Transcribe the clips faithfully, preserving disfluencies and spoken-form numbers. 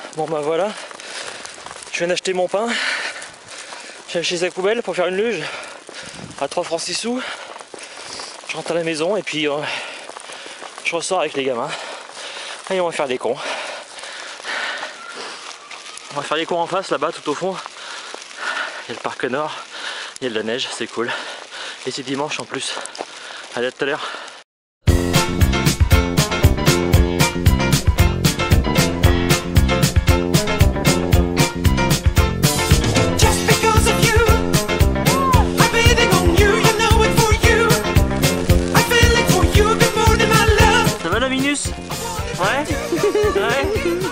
Bon bah voilà, je viens d'acheter mon pain. J'ai acheté sa poubelle pour faire une luge à trois francs six sous. Je rentre à la maison et puis euh, je ressors avec les gamins. Et on va faire des cons. On va faire des cons en face là-bas tout au fond. Il y a le parc Nord, il y a de la neige, c'est cool. Et c'est dimanche en plus. Allez, à tout à l'heure. Ça va la Minus? Ouais? Ouais?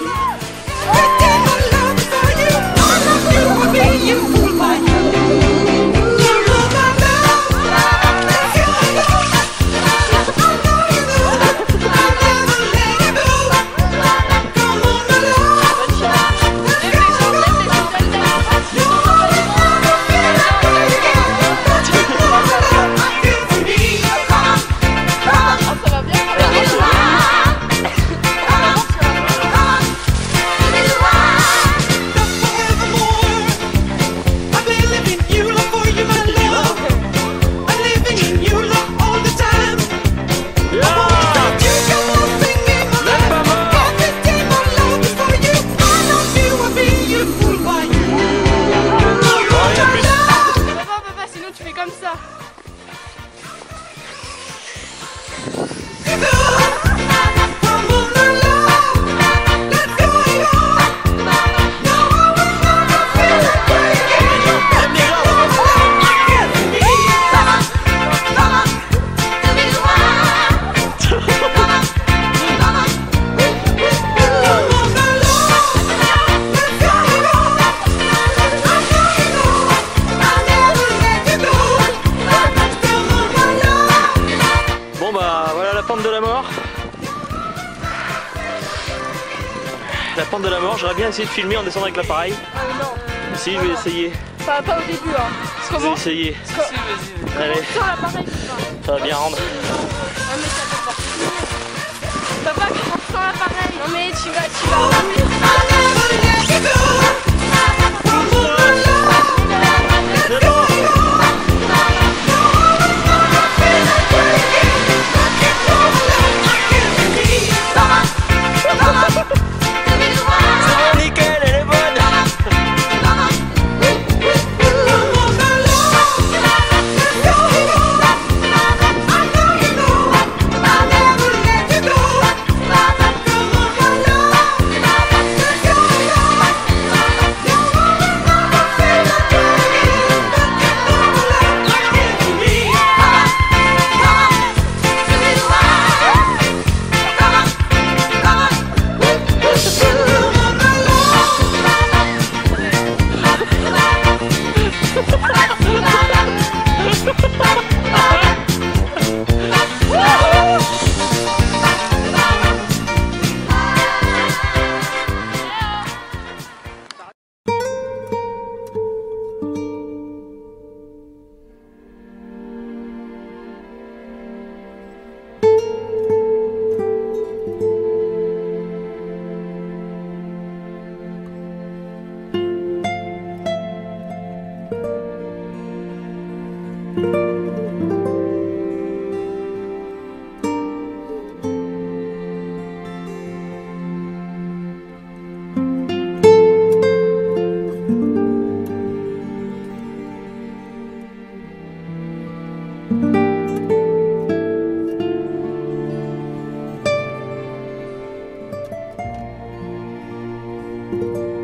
De la mort. La pente de la mort, j'aurais bien essayé de filmer en descendant avec l'appareil. Ah non. Si, je vais essayer. Pas, pas au début, hein. Je vais essayer. Si, vas-y. Allez. Sur l'appareil, ça va bien rendre. Non mais ça peut pas. Papa, sur l'appareil. Non mais tu vas, tu vas. you.